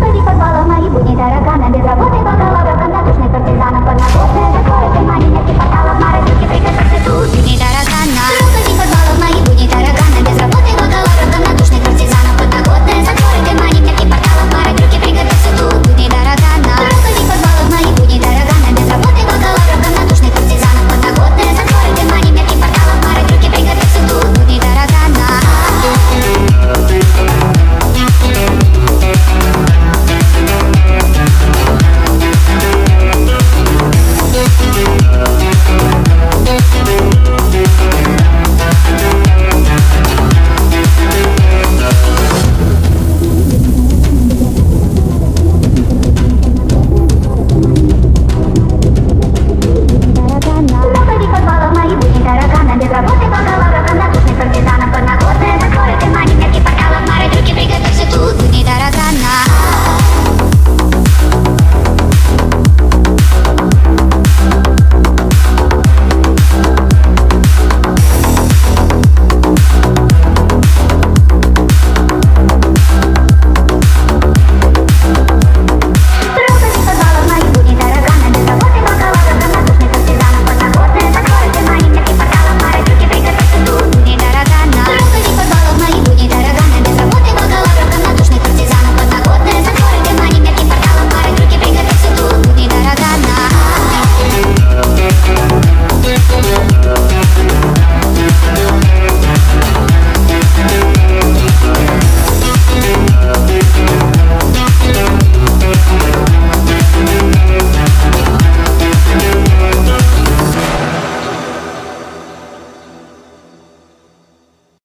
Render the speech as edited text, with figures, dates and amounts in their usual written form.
Позови подвала мои будни таракана. Без работы бакалавра, равнодушных партизанов. Подноготная, закроет внимание, нет порталов, морозилки, приготовься тут. Будни таракана.